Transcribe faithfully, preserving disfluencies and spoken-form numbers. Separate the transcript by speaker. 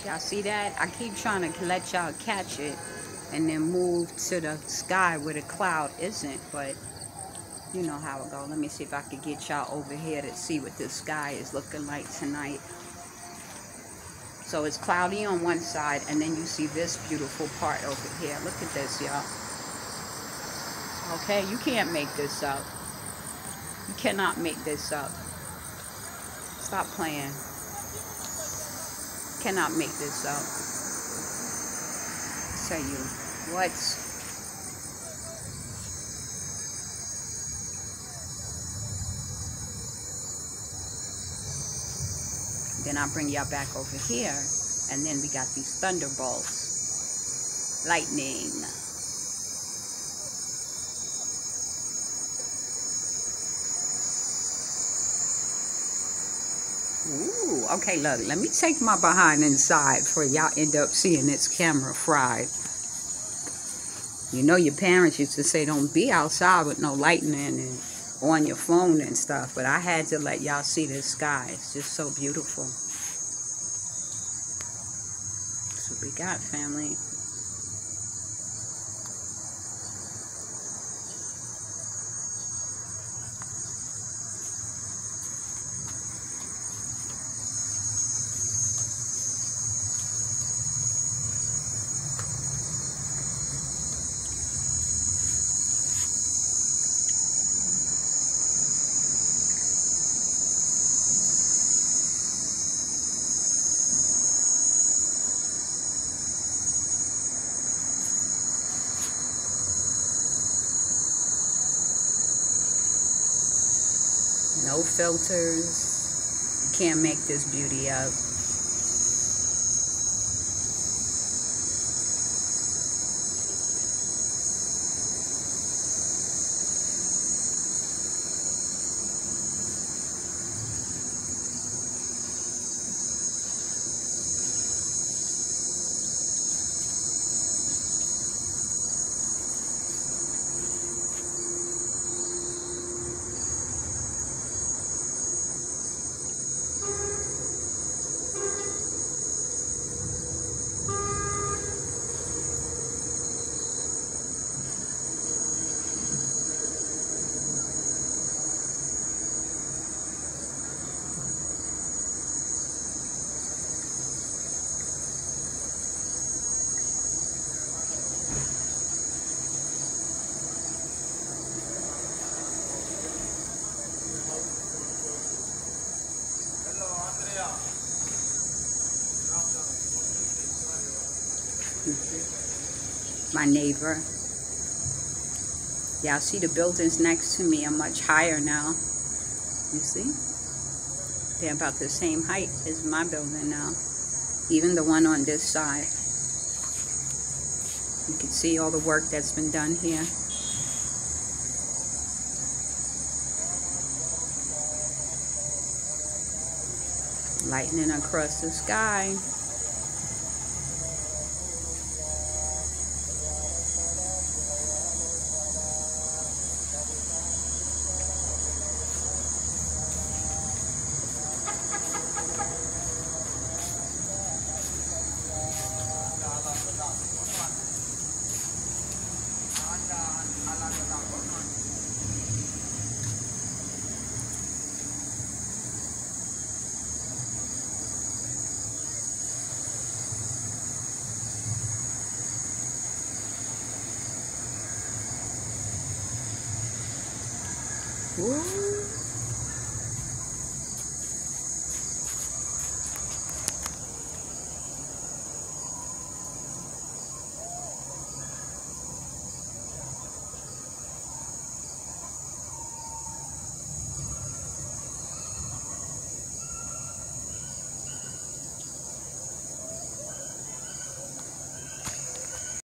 Speaker 1: Y'all see that? I keep trying to let y'all catch it and then move to the sky where the cloud isn't, but you know how it goes. Let me see if I can get y'all over here to see what the sky is looking like tonight. So it's cloudy on one side, and then you see this beautiful part over here. Look at this, y'all. Okay, you can't make this up. You cannot make this up. Stop playing. Cannot make this up. Tell you what. Then I'll bring y'all back over here, and then we got these thunderbolts. Lightning. Ooh, okay, look, let me take my behind inside for y'all end up seeing this camera fried. You know your parents used to say don't be outside with no lightning and on your phone and stuff, but I had to let y'all see this sky. It's just so beautiful. That's what we got, family. No filters. You can't make this beauty up. My neighbor. Y'all see the buildings next to me are much higher now. You see? They're about the same height as my building now. Even the one on this side. You can see all the work that's been done here. Lightning across the sky. Ooh.